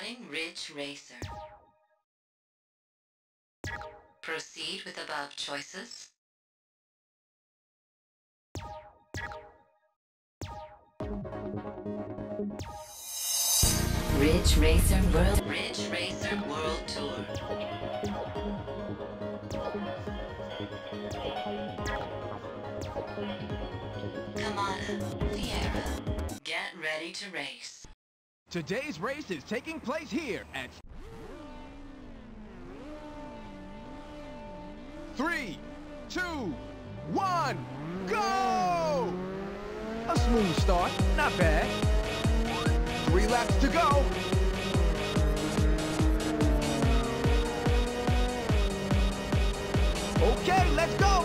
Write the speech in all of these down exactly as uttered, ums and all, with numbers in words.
Starting Ridge Racer. Proceed with above choices. Ridge Racer World Ridge Racer World Tour. Kamada, Fiera, get ready to race. Today's race is taking place here at Three, two, one, go! A smooth start, not bad. Three laps to go. Okay, let's go!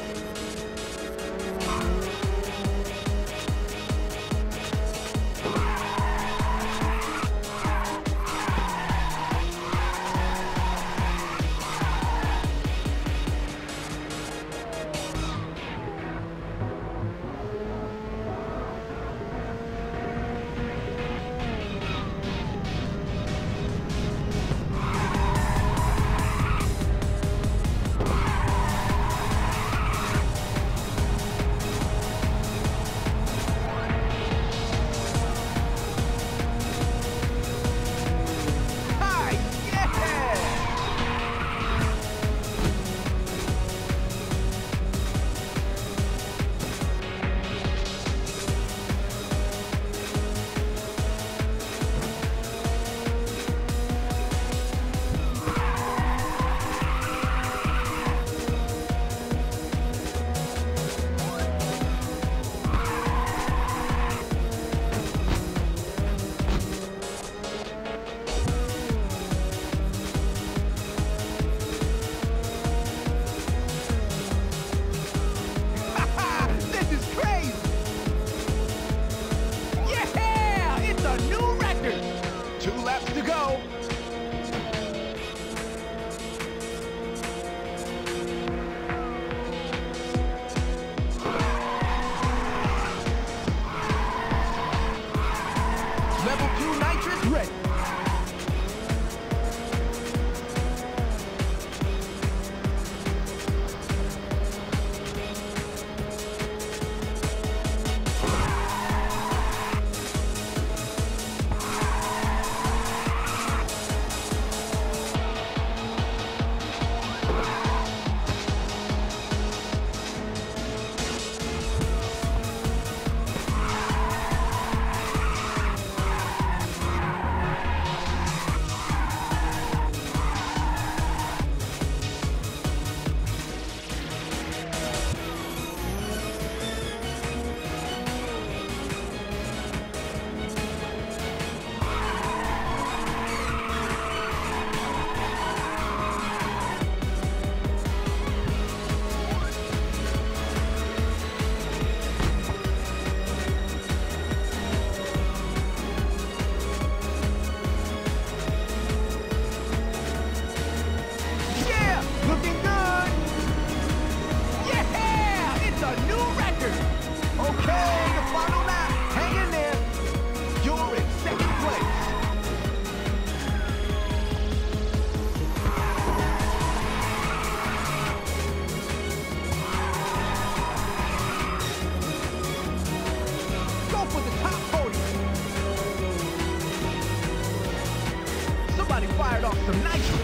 Fired off some nitrous.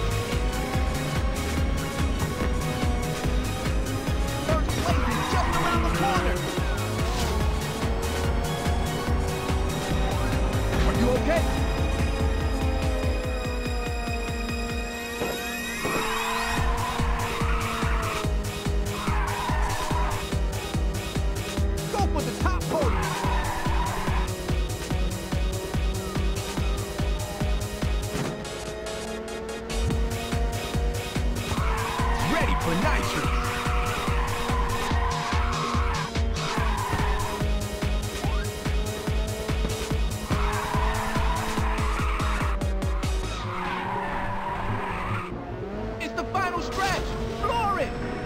First place is just around the corner. Are you okay? Go for the top podium. For nitrous. It's the final stretch. Floor it.